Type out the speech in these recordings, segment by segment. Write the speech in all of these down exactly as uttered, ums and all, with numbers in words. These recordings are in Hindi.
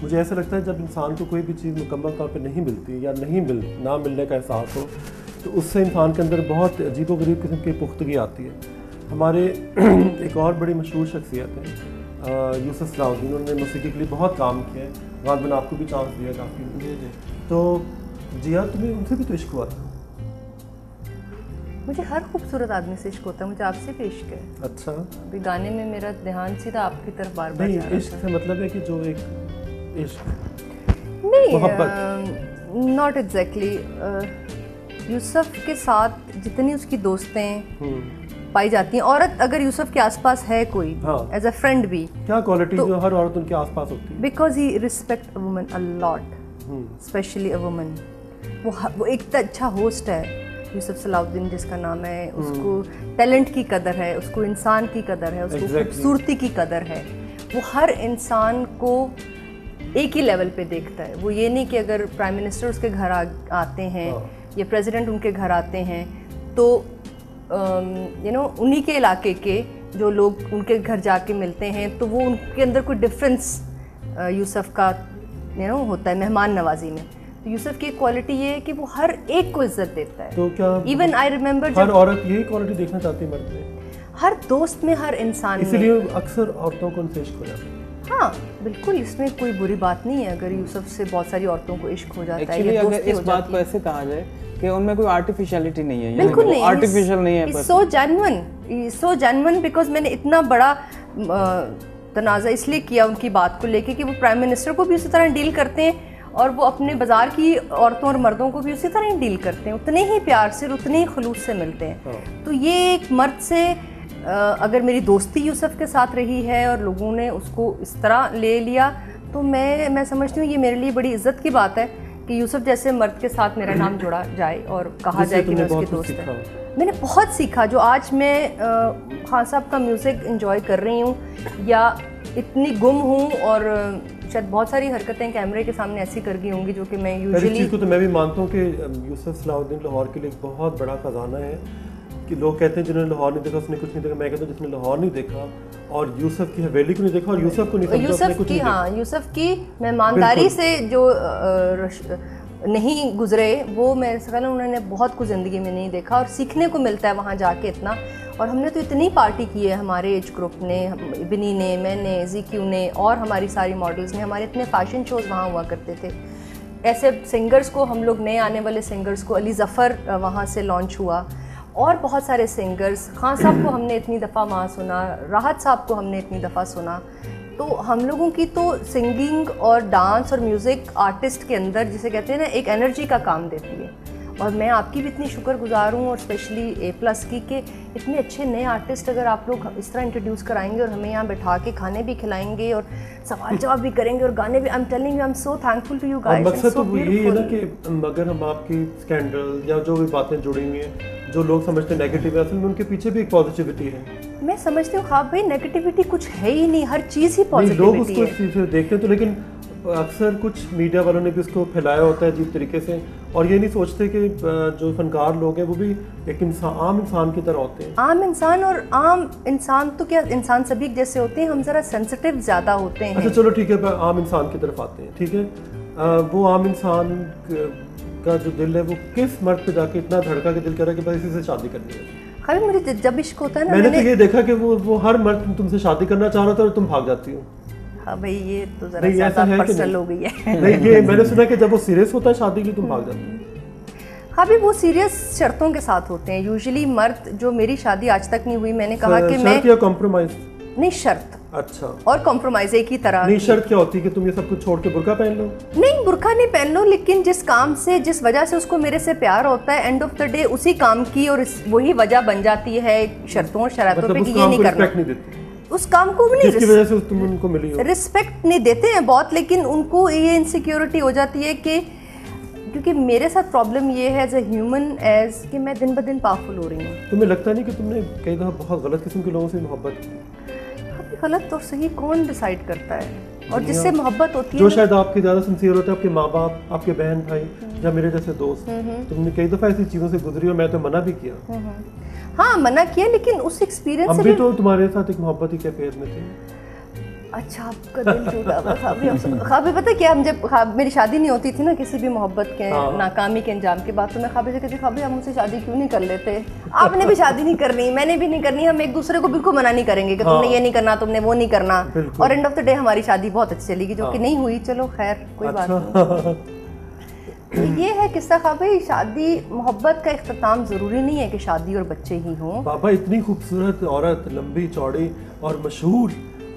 मुझे ऐसा लगता है जब इंसान को कोई भी चीज़ मुकम्मल तौर पे नहीं मिलती या नहीं मिल ना मिलने का एहसास हो तो उससे इंसान के अंदर बहुत अजीबोगरीब किस्म की पुख्तगी आती है। हमारे एक और बड़ी मशहूर शख्सियत है यूसुफ सलाहुद्दीन, उन्होंने मौसीकी के लिए बहुत काम किया है, गालिबन आपको भी चांस दिया काफ़ी। तो जिया तुम्हें उनसे भी तो इश्क हुआ था? मुझे हर खूबसूरत आदमी से इश्क होता है, मुझे आपसे भी इश्क है। अच्छा। अभी गाने में मेरा ध्यान सीधा आपकी तरफ बार बार जा रहा था। इश्क से मतलब है कि जो एक इश्क नहीं, नॉट एग्जैक्टली। यूसुफ के साथ जितनी उसकी दोस्तें पाई जाती हैं, औरत अगर यूसुफ के आसपास है कोई एज अ फ्रेंड भी, क्या क्वालिटी तो, जो हर औरत उनके आसपास होती है? Because he respect a woman a lot, especially a woman. वो वो एक अच्छा होस्ट है यूसुफ सलाहुद्दीन जिसका नाम है, उसको टैलेंट की कदर है, उसको इंसान की कदर है, उसको खूबसूरती की कदर है। वो हर इंसान को एक ही लेवल पे देखता है। वो ये नहीं कि अगर प्राइम मिनिस्टर उसके घर आ, आते हैं या प्रेसिडेंट उनके घर आते हैं तो यू नो उन्हीं के इलाके के जो लोग उनके घर जाके मिलते हैं तो वो उनके अंदर कोई डिफरेंस यूसुफ का यू नो होता है मेहमान नवाजी में। तो यूसुफ की क्वालिटी ये है कि वो हर एक को इज्जत देता है। तो क्या इवन आई रिमेम्बर हर औरत यही क्वालिटी देखना चाहती है मर्द में? हर दोस्त में, हर इंसान में। इसलिए अक्सर औरतों को उनसे इश्क हो जाता है। हाँ बिल्कुल, इसमें कोई बुरी बात नहीं है अगर यूसुफ से बहुत सारी औरतों को इश्क हो जाता है। अगर इस बात को ऐसे कहा जाए कि उनमें कोई आर्टिफिशियलिटी नहीं है, बिल्कुल नहीं, आर्टिफिशियल नहीं है, so genuine, so genuine. Because मैंने इतना बड़ा तनाज़ा इसलिए किया उनकी बात को लेके कि वो प्राइम मिनिस्टर को भी उसी तरह डील करते हैं और वो अपने बाजार की औरतों और मर्दों को भी उसी तरह ही डील करते हैं, उतने ही प्यार से, उतने ही खुलूस से मिलते हैं। तो ये एक मर्द से अगर मेरी दोस्ती यूसुफ के साथ रही है और लोगों ने उसको इस तरह ले लिया तो मैं मैं समझती हूँ ये मेरे लिए बड़ी इज्जत की बात है कि यूसुफ जैसे मर्द के साथ मेरा नाम जुड़ा जाए और कहा जाए कि मैं उसकी दोस्त है। मैंने बहुत सीखा। जो आज मैं खान साहब का म्यूज़िक एंजॉय कर रही हूँ या इतनी गुम हूँ और शायद बहुत सारी हरकतें कैमरे के सामने ऐसी कर गई होंगी जो कि मैं यूजुअली को तो मैं भी मानता हूँ कि यूसुफ सलाहुद्दीन लाहौर के लिए एक बहुत बड़ा खजाना है कि लोग कहते हैं जिन्होंने लाहौर नहीं देखा उसने कुछ नहीं देखा। मैं कहता हूँ जिसने लाहौर नहीं देखा और यूसुफ की हवेली को नहीं देखा और यूसुफ को नहीं समझा, यूसुफ कुछ की नहीं हाँ यूसुफ की मेहमानदारी से जो नहीं गुजरे वो मैं ख्याल उन्होंने बहुत कुछ ज़िंदगी में नहीं देखा और सीखने को मिलता है वहाँ जाके इतना। और हमने तो इतनी पार्टी की है हमारे एज ग्रुप ने, बिनी ने, मैंने, ज़ीक्यू ने और हमारी सारी मॉडल्स ने। हमारे इतने फ़ैशन शोज़ वहाँ हुआ करते थे। ऐसे सिंगर्स को हम लोग नए आने वाले सिंगर्स को अली ज़फ़र वहाँ से लॉन्च हुआ और बहुत सारे सिंगर्स। खान साहब को हमने इतनी दफ़ा वहाँ सुना, राहत साहब को हमने इतनी दफ़ा सुना। तो हम लोगों की तो सिंगिंग और डांस और म्यूज़िक आर्टिस्ट के अंदर जिसे कहते हैं ना एक एनर्जी का काम देती है। और मैं आपकी भी इतनी शुक्रगुजार हूँ और स्पेशली ए प्लस की कि इतने अच्छे नए आर्टिस्ट अगर आप लोग इस तरह इंट्रोड्यूस कराएंगे और हमें यहाँ बैठा के खाने भी खिलाएंगे और सवाल जवाब भी करेंगे और गाने भी। I am telling you, I am so thankful to you guys. मकसद तो यही है ना कि अगर हम आपकी स्कैंडल या जो भी बातें जुड़ी हुई हैं जो लोग समझते हैं नेगेटिव है, असल में उनके पीछे भी एक पॉजिटिविटी है। मैं समझती हूँ हाँ भाई, नेगेटिविटी कुछ है ही नहीं, हर चीज़ ही पॉजिटिविटी है। लोग उसको इस चीज़ से देखते हैं तो, लेकिन अक्सर कुछ मीडिया वालों ने भी उसको फैलाया होता है अजीब तरीके से और ये नहीं सोचते कि जो फनकार लोग हैं वो भी एक इंसान, आम इंसान की तरह होते हैं। आम इंसान और आम इंसान तो क्या, इंसान सभी जैसे होते हैं, हम ज़रा सेंसिटिव ज़्यादा होते हैं। अच्छा चलो ठीक है, आम इंसान की तरफ आते हैं। ठीक है, आ, वो आम इंसान का जो दिल है वो किस मर्द पे जाके इतना धड़का के दिल कर रहा है कि बस इसी से शादी करनी है? खाली मुझे जब इश्क होता है ना, मैंने, मैंने तो ये देखा कि वो वो हर मर्द तुमसे शादी करना चाह रहा था और तुम भाग जाती हो। हाँ भाई ये तो जरा ज़्यादा पर्सनल हो गई है। नहीं ये मैंने सुना कि जब वो सीरियस होता है शादी के लिए तुम भाग जाती हो। हाँ भी वो सीरियस शर्तों के साथ होते हैं यूजुअली मर्द। जो मेरी शादी आज तक नहीं हुई, मैंने कहा कि मैं शर्त या कॉम्प्रोमाइज? नहीं शर्त। अच्छा। और कॉम्प्रोमाइज एक ही तरह। नहीं शर्त क्या होती है कि तुम ये सब कुछ छोड़ के बुर्का पहन लो? नहीं बुर्का नहीं पहन लो, लेकिन जिस काम से, जिस वजह से उसको मेरे से प्यार होता है, एंड ऑफ द डे उसी काम की और वही वजह बन जाती है शर्तों और शरातों पे कि ये नहीं करना। उस काम को भी नहीं, जिसकी वजह से तुम उनको मिली हो। रिस्पेक्ट नहीं देते हैं बहुत, लेकिन उनको ये इनसिक्योरिटी हो जाती है कि क्योंकि मेरे साथ प्रॉब्लम ये है एज अ ह्यूमन एज कि मैं दिन ब दिन पावरफुल हो रही हूँ। तुम्हें लगता नहीं कि तुमने कई दफ़ा बहुत गलत किस्म के लोगों से मोहब्बत की? गलत और सही कौन डिसाइड करता है? और जिससे मोहब्बत होती है जो शायद आपके ज़्यादा सिंसियर होते हैं, आपके माँ बाप, आपके बहन भाई या मेरे जैसे दोस्त। तुमने कई दफ़ा ऐसी चीज़ों से गुजरी और मैं तो मना भी किया। हाँ मना किया, लेकिन उस एक्सपीरियंस से भी तो तुम्हारे साथ एक मोहब्बत ही कैफियत में थे। अच्छा आपका दिल टूटा हुआ खाबी। खाबी पता क्या, हम जब खाब, मेरी शादी नहीं होती थी ना किसी भी मोहब्बत के हाँ। नाकामी के अंजाम के बाद, तो मैं खाबी से कहती खाबी आप मुझसे शादी क्यों नहीं कर लेते, आपने भी शादी नहीं करनी मैंने भी नहीं करनी, हम एक दूसरे को बिल्कुल मना नहीं करेंगे कि तुमने ये नहीं करना तुमने वो नहीं करना। और एंड ऑफ द डे हमारी शादी बहुत अच्छी चलेगी, जो कि नहीं हुई, चलो खैर कोई बात नहीं। तो ये है किस्सा खाबी, शादी मोहब्बत का इख्तिताम ज़रूरी नहीं है कि शादी और बच्चे ही हों। बाबा इतनी खूबसूरत औरत, लंबी चौड़ी और मशहूर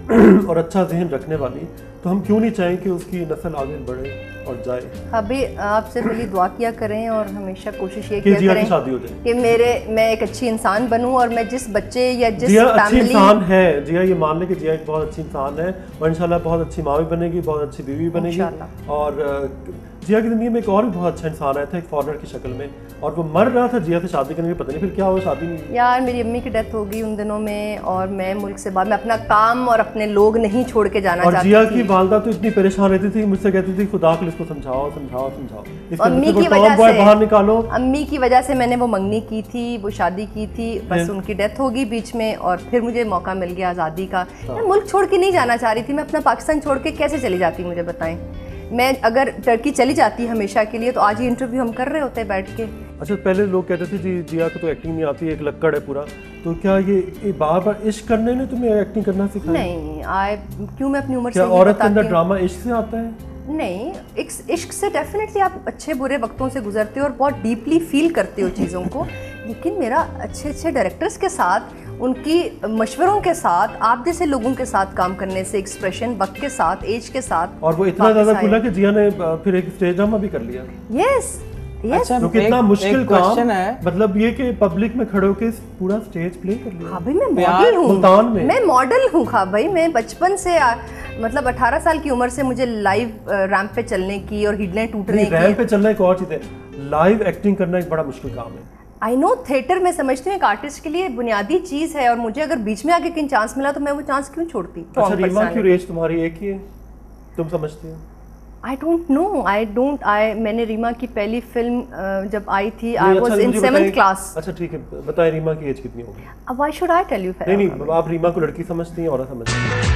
और अच्छा जहन रखने वाली, तो हम क्यों नहीं चाहें कि उसकी नस्ल आगे बढ़े और जाए। अभी आपसे पहले दुआ किया करें और हमेशा कोशिश ये कि किया जिया करें की शादी हो जाए कि मेरे मैं एक अच्छी इंसान बनूं और मैं जिस बच्चे या जिस जिया अच्छी फैमिली इंसान है, जिया ये मान ले कि जिया एक बहुत अच्छी इंसान है और इंशाल्लाह बहुत अच्छी माँ भी बनेगी, बहुत अच्छी बीवी भी बनेगी। और अ, जिया की ज़िंदगी में एक और भी बहुत अच्छा इंसान आया था एक फॉरनर की शक्ल में, और वो मर रहा था जिया से शादी करने के, पता नहीं फिर क्या हुआ, शादी नहीं। यार मेरी अम्मी की डेथ हो गई उन दिनों में, और मैं मुल्क से बाहर, मैं अपना काम और अपने लोग नहीं छोड़ के जाना और चाहती जिया थी। की वालदा तो इतनी परेशान रहती थी, मुझसे कहती थी खुदा को इसको समझाओ समझाओ समझाओ, इसके अम्मी बच्चे की को वजह टॉम बॉय से बाहर निकालो। अम्मी की वजह से मैंने वो मंगनी की थी, वो शादी की थी, बस उनकी डेथ हो गई बीच में, और फिर मुझे मौका मिल गया आज़ादी का। मैं मुल्क छोड़ के नहीं जाना चाह रही थी, मैं अपना पाकिस्तान छोड़ के कैसे चली जाती, मुझे बताएं। मैं अगर टर्की चली जाती हमेशा के लिए तो आज ये इंटरव्यू हम कर रहे होते बैठ के। अच्छा पहले लोग कहते थे जी जिया को तो एक्टिंग नहीं आती, एक लक्कड़ है पूरा, तो क्या ये, ये बार बार इश्क करने ने तुम्हें एक्टिंग करना सिखाया? नहीं, आए क्यों मैं अपनी उम्र से क्या ये औरत के अंदर बताती हूँ? ड्रामा इश्क से आता है? नहीं, इस इश्क से डेफिनेटली आप अच्छे बुरे वक्तों से गुजरते हो और बहुत डीपली फील करते हो चीज़ों को, लेकिन मेरा अच्छे अच्छे डायरेक्टर्स के साथ, उनकी मशवरों के साथ, आप जैसे लोगों के साथ काम करने से, एक्सप्रेशन वक्त के साथ, एज के साथ, और वो इतना ज़्यादा खुला कि जिया ने अ, फिर एक स्टेज ड्रामा भी कर लिया। Yes yes. अच्छा, तो कितना एक- मुश्किल एक काम question है। मतलब ये कि पब्लिक में खड़े होके पूरा स्टेज प्ले कर लिया। हाँ भाई मैं प्यार मॉडल हूँ, मुल्तान में। मैं मॉडल हूँ खा भाई, मैं बचपन से आ, मतलब अठारह साल की उम्र से मुझे लाइव रैंप पे चलने की और हिडलें टूटने की। रैंप पे चलना एक और चीज़ है, लाइव एक्टिंग करना एक बड़ा मुश्किल काम है। आई नो, थिएटर में समझती हूँ एक आर्टिस्ट के लिए बुनियादी चीज़ है, और मुझे अगर बीच में आके कहीं चांस मिला तो मैं वो चांस क्यों छोड़ती। अच्छा रीमा की रेंज तुम्हारी एक ही है, तुम समझती हो? I don't know, I don't I मैंने रीमा की पहली फिल्म अ, जब आई थी, आई नहीं, वाज अच्छा, इन मुझे सेवंथ बताइए- क्लास। अच्छा ठीक है, बताएं रीमा की एज कितनी होगी? अब why should I tell you? नहीं नहीं, आप रीमा को लड़की समझती हैं, औरत समझती हैं?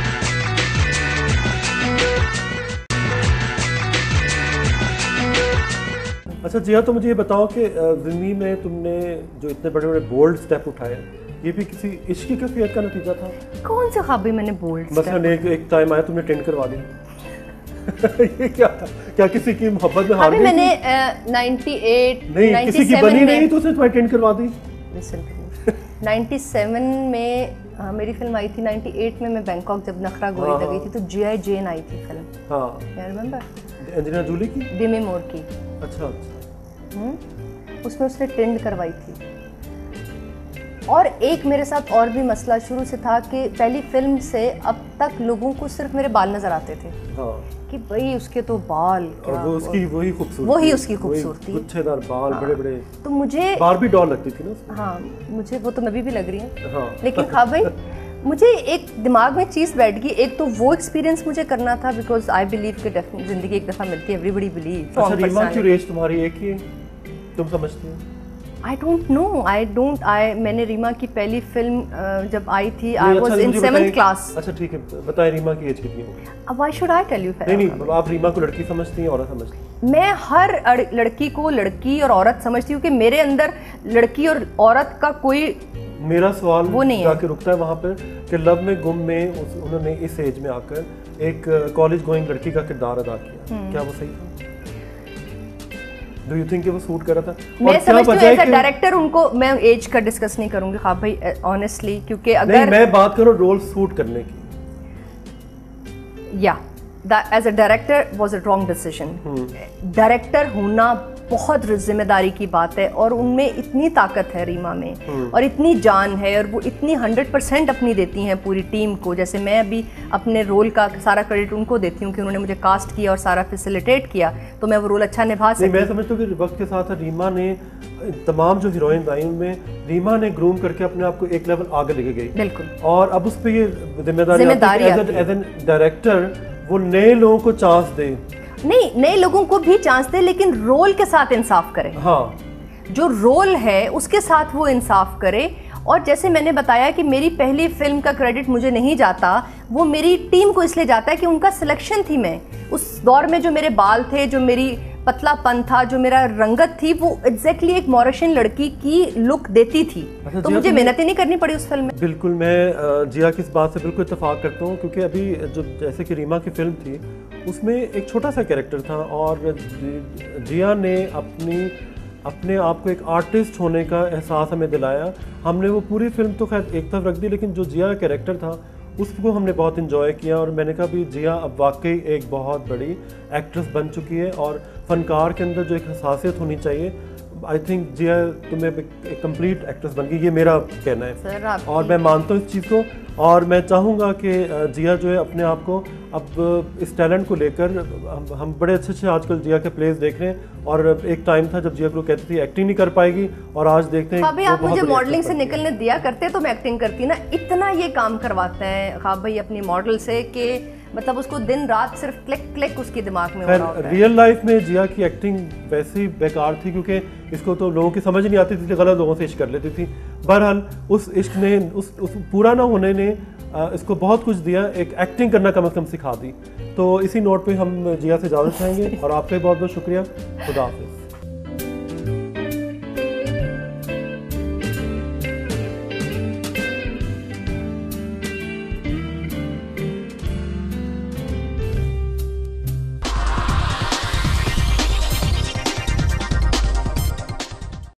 अच्छा जिया, तो मुझे ये बताओ कि अ, जिंदगी में तुमने जो इतने बड़े बड़े बोल्ड स्टेप उठाए, ये भी किसी इश्क की कैफियत का नतीजा था? कौन से ख्वाबी मैंने बोल्ड मसलन एक एक टाइम आया तुमने टेंट करवा दी ये क्या था? क्या किसी की मोहब्बत में हार अभी गई मैंने थी? अट्ठानवे नहीं, किसी की बनी नहीं तो उसने तुम्हें टेंट करवा दी? सत्तानवे में हाँ, मेरी फिल्म आई थी। अट्ठानवे में मैं बैंकॉक जब नखरा गोरी हाँ, लगी थी तो जी आई जेन आई थी फिल्म, हाँ, यार रिमेंबर? एंजेलिना जूली की? डिमी मोर की। अच्छा अच्छा। हम्म, उसमें उसने टेंड करवाई थी। और एक मेरे साथ और भी मसला शुरू से था कि पहली फिल्म से अब तक लोगों को सिर्फ मेरे बाल नजर आते थे, हाँ, कि भाई उसके तो बाल और क्या, वो उसकी वही खूबसूरती, वही उसकी खूबसूरती। गुच्छेदार बाल, बड़े बड़े, तो मुझे बारबी डॉल लगती थी ना उसमें। हाँ, मुझे वो तो मैं भी, भी लग रही हूँ, हाँ, लेकिन हाँ भाई मुझे एक दिमाग में चीज़ बैठ गई, एक तो वो एक्सपीरियंस मुझे करना था, बिकॉज आई बिलीव कि जिंदगी एक दफ़ा मिलती है, एवरीबडी बिलीव। अच्छा रीमा की रेंज तुम्हारी एक ही है, तुम समझती हो? I don't know, I don't I मैंने रीमा की पहली फिल्म अ, जब आई थी, आई नहीं, वाज अच्छा, इन मुझे सेवंथ बताइए- क्लास। अच्छा ठीक है, बताएं रीमा की एज कितनी होगी? अब why should I tell you? नहीं नहीं, आप रीमा को लड़की समझती हैं, औरत समझती हैं? मैं हर अड़- लड़की को लड़की और औरत समझती हूँ कि मेरे अंदर लड़की और औरत का कोई मेरा सवाल वो नहीं है। जाके रुकता है वहाँ पर कि लव में गुम में उस, उन्होंने इस एज में आकर एक कॉलेज गोइंग लड़की का किरदार अदा किया, क्या वो सही था? डू यू थिंक वो सूट कर रहा था? मैं समझती हूँ एज अ डायरेक्टर उनको मैं एज का डिस्कस नहीं करूंगी हाँ भाई, ऑनेस्टली, क्योंकि नहीं, अगर मैं बात करूँ रोल सूट करने की। या as a director was a wrong decision. Director होना बहुत जिम्मेदारी की बात है, और उनमें इतनी ताकत है रीमा में, और इतनी जान है, और वो इतनी हंड्रेड परसेंट अपनी देती हैं पूरी टीम को। जैसे मैं अभी अपने रोल का सारा क्रेडिट उनको देती हूँ कि उन्होंने मुझे कास्ट किया और सारा फैसिलिटेट किया, तो मैं वो रोल अच्छा निभा नहीं, मैं सकी। समझता हूँ कि वक्त के साथ रीमा ने तमाम जो हीरोइन आई उनमें रीमा ने ग्रूम करके अपने आप को एक लेवल आगे लेके गई, बिल्कुल। और अब उस पर ये जिम्मेदारी जिम्मेदारी आती है। एज एन डायरेक्टर वो नए लोगों को चांस दे, नहीं, नए लोगों को भी चांस दे, लेकिन रोल के साथ इंसाफ करे। हाँ, जो रोल है उसके साथ वो इंसाफ करे, और जैसे मैंने बताया कि मेरी पहली फिल्म का क्रेडिट मुझे नहीं जाता, वो मेरी टीम को इसलिए जाता है कि उनका सिलेक्शन थी। मैं उस दौर में जो मेरे बाल थे, जो मेरी पतलापन था, जो मेरा रंगत थी, वो एग्जैक्टली एक मॉरिशियन लड़की की लुक देती थी। अच्छा, तो मुझे मेहनत ही नहीं करनी पड़ी उस फिल्म में। बिल्कुल, मैं जिया की इस बात से बिल्कुल इत्तेफाक करता हूँ, क्योंकि अभी जो जैसे कि रीमा की फिल्म थी उसमें एक छोटा सा कैरेक्टर था और जिया ने अपनी अपने आप को एक आर्टिस्ट होने का एहसास हमें दिलाया। हमने वो पूरी फिल्म तो खैर एक तरफ रख दी, लेकिन जो जिया का कैरेक्टर था उसको हमने बहुत इन्जॉय किया। और मैंने कहा भी जिया अब वाकई एक बहुत बड़ी एक्ट्रेस बन चुकी है और फनकार के अंदर जो एक हसासियत होनी चाहिए, आई थिंक जिया तुम्हें एक कंप्लीट एक्ट्रेस बन गई, ये मेरा कहना है सर। और मैं मानता हूँ इस चीज़ को, और मैं चाहूँगा कि जिया जो है अपने आप को अब इस टैलेंट को लेकर, हम, हम बड़े अच्छे अच्छे आजकल जिया के प्लेस देख रहे हैं। और एक टाइम था जब जिया को कहती थी एक्टिंग नहीं कर पाएगी, और आज देखते हैं। हाँ भाई, आप मुझे मॉडलिंग से निकलने दिया करते तो मैं एक्टिंग करती ना। इतना ये काम करवाते हैं हाँ भाई अपनी मॉडल से कि मतलब उसको दिन रात सिर्फ क्लिक क्लिक उसके दिमाग में हो रहा होता है। रियल लाइफ में जिया की एक्टिंग वैसे ही बेकार थी, क्योंकि इसको तो लोगों की समझ नहीं आती थी, इसलिए गलत लोगों से इश्क कर लेती थी। बहरहाल उस इश्क ने, उस, उस पूरा ना होने ने इसको बहुत कुछ दिया, एक एक्टिंग करना कम से कम सिखा दी। तो इसी नोट पे हम जिया से इजाज़त चाहेंगे और आपका बहुत बहुत शुक्रिया। खुदा हाफिज़।